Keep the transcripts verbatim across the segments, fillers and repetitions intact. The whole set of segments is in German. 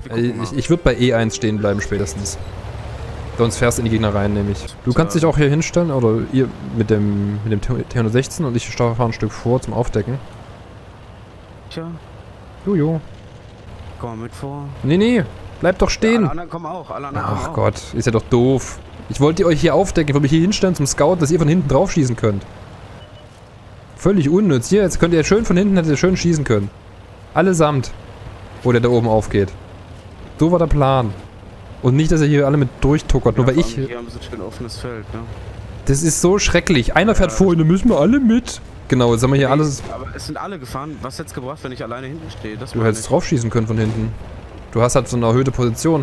Ich, ich würde bei E eins stehen bleiben spätestens. Sonst fährst du in die Gegner rein, nämlich. Du kannst dich auch hier hinstellen, oder ihr mit dem mit dem T hundertsechzehn und ich fahre ein Stück vor zum Aufdecken. Tja. Jojo. Komm mal mit vor. Nee, nee. Bleib doch stehen. Ja, alle anderen kommen auch. Alle anderen Ach kommen Gott, ist ja doch doof. Ich wollte euch hier aufdecken, ich wollte mich hier hinstellen zum Scout, dass ihr von hinten drauf schießen könnt. Völlig unnütz. Hier, jetzt könnt ihr schön von hinten, hättet ihr schön schießen können. Allesamt. Wo der da oben aufgeht. So war der Plan. Und nicht, dass ihr hier alle mit durchtuckert, ja, nur weil ich... Hier haben sie ein schön offenes Feld, ne? Das ist so schrecklich. Einer fährt ja, vor und dann müssen wir alle mit. Genau, jetzt haben wir hier nee, alles... Aber es sind alle gefahren. Was hätt's gebracht, wenn ich alleine hinten stehe? Das Du hättest drauf schießen können von hinten. Du hast halt so eine erhöhte Position.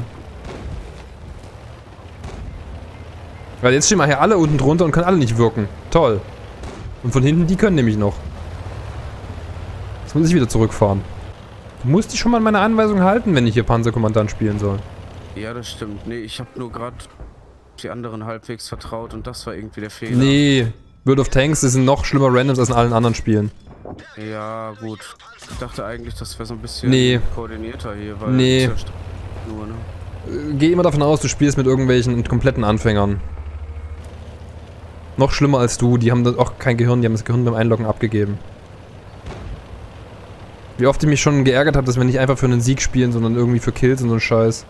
Weil jetzt stehen wir hier alle unten drunter und können alle nicht wirken. Toll. Und von hinten, die können nämlich noch. Jetzt muss ich wieder zurückfahren. Du musst dich schon mal an meine Anweisung halten, wenn ich hier Panzerkommandant spielen soll. Ja, das stimmt. Nee, ich habe nur gerade die anderen halbwegs vertraut und das war irgendwie der Fehler. Nee, World of Tanks, das sind noch schlimmer Randoms als in allen anderen Spielen. Ja, gut. Ich dachte eigentlich, das wäre so ein bisschen nee. koordinierter hier, weil... Nee. Nur, ne? Geh immer davon aus, du spielst mit irgendwelchen kompletten Anfängern. Noch schlimmer als du, die haben auch kein Gehirn, die haben das Gehirn beim Einloggen abgegeben. Wie oft ich mich schon geärgert habe, dass wir nicht einfach für einen Sieg spielen, sondern irgendwie für Kills und so einen Scheiß.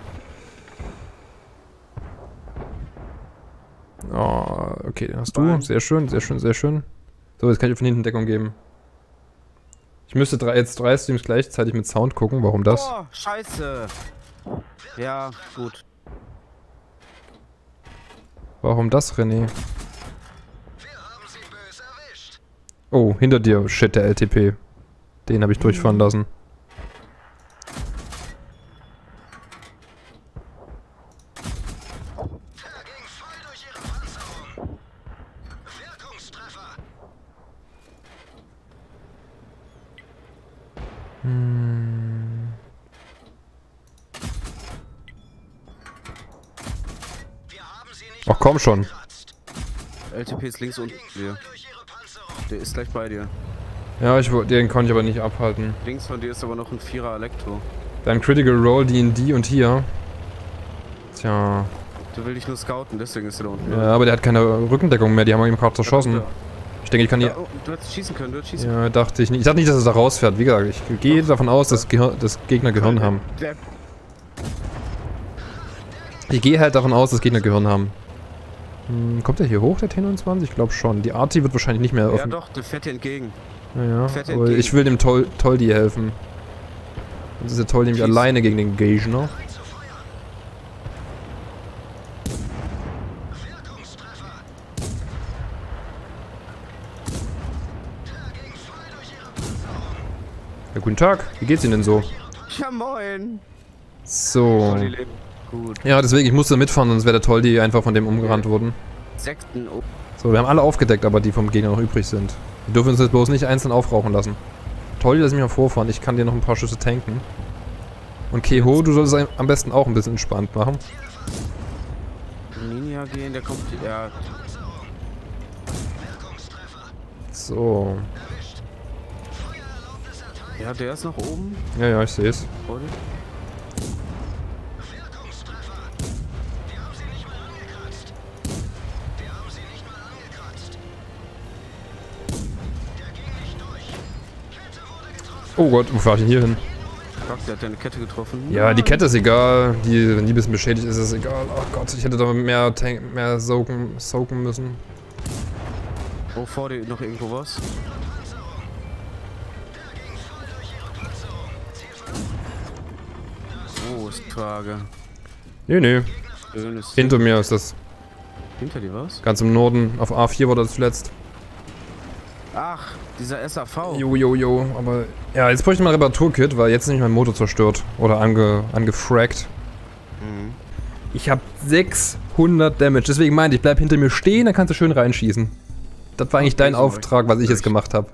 Oh, okay, den hast du. Sehr schön, sehr schön, sehr schön. So, jetzt kann ich von hinten Deckung geben. Ich müsste drei, jetzt drei Streams gleichzeitig mit Sound gucken, warum das? Oh, scheiße. Ja, gut. Warum das, René? Oh, hinter dir, shit, der L T P. Den habe ich durchfahren lassen. Hm. Ach komm schon. L T P ist links unten. Hier. Der ist gleich bei dir. Ja, ich, den konnte ich aber nicht abhalten. Links von dir ist aber noch ein Vierer Elektro. Dein Critical Role, D und D und hier. Tja. Du willst dich nur scouten, deswegen ist er da unten. Ja, aber der hat keine Rückendeckung mehr, die haben wir ihm gerade zerschossen. Ich denke, ich kann hier... Ja, oh, du hättest schießen können, du hättest schießen können. Ja, dachte ich nicht. Ich dachte nicht, dass er da rausfährt. Wie gesagt, ich gehe Doch. davon aus, dass, Gehir dass Gegner Gehirn haben. Ich gehe halt davon aus, dass Gegner Gehirn haben. Hm, kommt der hier hoch, der T neunundzwanzig? Ich glaube schon. Die Arti wird wahrscheinlich nicht mehr offen. Ja doch, der fährt dir entgegen. Naja, aber entgegen. Ich will dem Tol Toldi helfen. Das ist der Toldi nämlich alleine gegen den Gegner. Ja, guten Tag. Wie geht's Ihnen denn so? Ja, moin. So. Gut. Ja, deswegen, ich musste mitfahren, sonst wäre der Toldi einfach von dem umgerannt worden. Sechsten. Oh. So, wir haben alle aufgedeckt, aber die vom Gegner noch übrig sind. Wir dürfen uns jetzt bloß nicht einzeln aufrauchen lassen. Toldi, lass mich mal vorfahren. Ich kann dir noch ein paar Schüsse tanken. Und Keho, du solltest es am besten auch ein bisschen entspannt machen. Ninja gehen, der kommt... Ja. So. Ja, der ist noch oben. Ja, ja, ich sehe es. Oh Gott, wo fahre ich denn hier hin? Fuck, der hat deine Kette getroffen. Ja, die Kette ist egal. Die, wenn die ein bisschen beschädigt ist, ist es egal. Ach Gott, ich hätte da mehr Tank, mehr soaken, soaken müssen. Oh, vor dir noch irgendwo was? Oh, ist Frage. Nee, nee. Schönes Hinter mir ist das. Hinter dir was? Ganz im Norden. Auf A vier war das zuletzt. Ach, dieser S A V. Jo, jo, jo. Aber ja, jetzt bräuchte ich mal ein Reparaturkit, weil jetzt ist nämlich mein Motor zerstört. Oder ange, angefragt. Mhm. Ich habe sechshundert Damage. Deswegen meinte ich, bleib hinter mir stehen, dann kannst du schön reinschießen. Das war eigentlich okay, dein so Auftrag, was ich jetzt gemacht habe.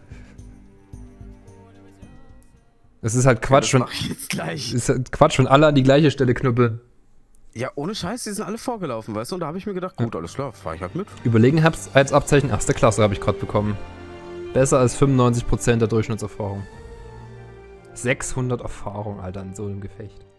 Es ist halt Quatsch, ja, wenn. Ich jetzt gleich. Es ist halt Quatsch, wenn alle an die gleiche Stelle knüppeln. Ja, ohne Scheiß, die sind alle vorgelaufen, weißt du? Und da habe ich mir gedacht, gut, alles klar, fahr ich halt mit. Überlegenheitsabzeichen erste Klasse habe ich gerade bekommen. Besser als fünfundneunzig Prozent der Durchschnittserfahrung. sechshundert Erfahrung, Alter, in so einem Gefecht.